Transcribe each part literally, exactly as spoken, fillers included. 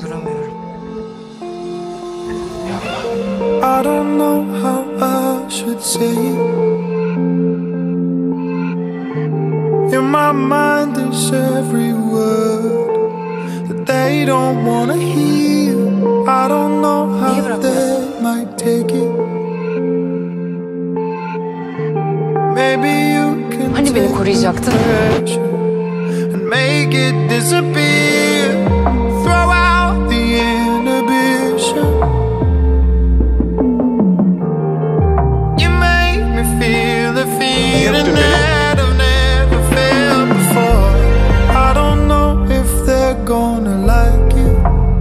duramıyorum. I don't know how I should say it. In my mind there's every word that they don't wanna hear. I don't know how they might take it. Maybe you can Hani beni koruyacaktın? and make it disappear. Throw out the inhibition. You make me feel the feeling that I've never felt before. I don't know if they're gonna like it,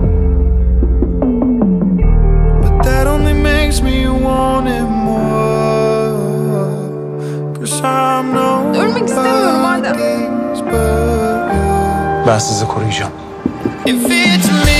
but that only makes me want it more. 'Cause I'm no Ölmek istemiyorum Adem. but you. Ben sizi koruyacağım. If it's me